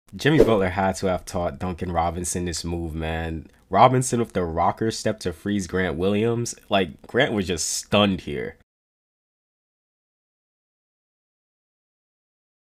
Jimmy Butler had to have taught Duncan Robinson this move, man. Robinson with the rocker step to freeze Grant Williams. Like, Grant was just stunned here.